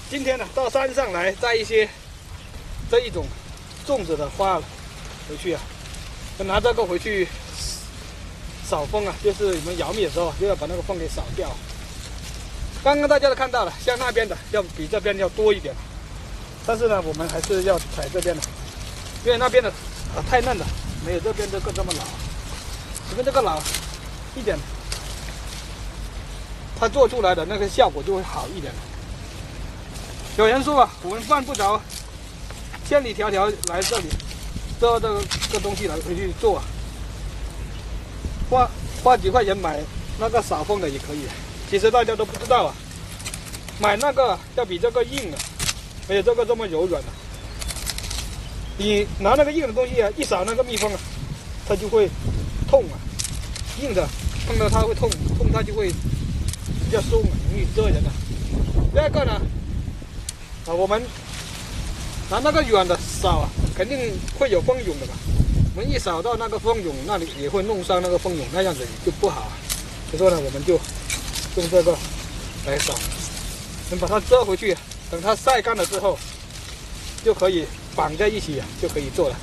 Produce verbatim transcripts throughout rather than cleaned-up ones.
今天呢，到山上来摘一些这一种种植的花回去啊，拿这个回去扫风啊，就是你们摇米的时候就要把那个风给扫掉。刚刚大家都看到了，像那边的要比这边要多一点，但是呢，我们还是要采这边的，因为那边的啊太嫩了，没有这边这个这么老，这边这个老一点，它做出来的那个效果就会好一点。有人说啊，我们犯不着千里迢迢来这里，这这个这个东西来回去做啊，花花几块钱买那个扫风的也可以。其实大家都不知道啊，买那个要比这个硬啊，没有这个这么柔软的。你拿那个硬的东西啊，一扫那个蜜蜂啊，它就会痛啊，硬的碰到它会痛，痛它就会比较松啊，容易蛰人啊。第二个呢，啊，我们拿那个软的扫啊，肯定会有蜂蛹的嘛。我们一扫到那个蜂蛹那里，也会弄伤那个蜂蛹，那样子就不好啊。所以说呢，我们就用这个来扫，能把它遮回去，等它晒干了之后，就可以绑在一起啊，就可以做了。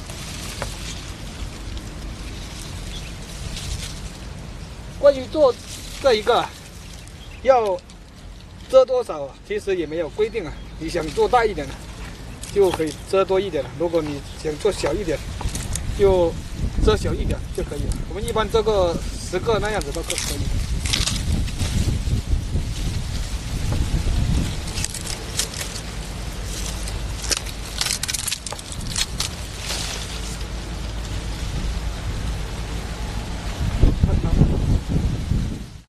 关于做这一个啊，要遮多少啊，其实也没有规定啊。你想做大一点的，就可以遮多一点了；如果你想做小一点，就遮小一点就可以了。我们一般这个十个那样子都可以。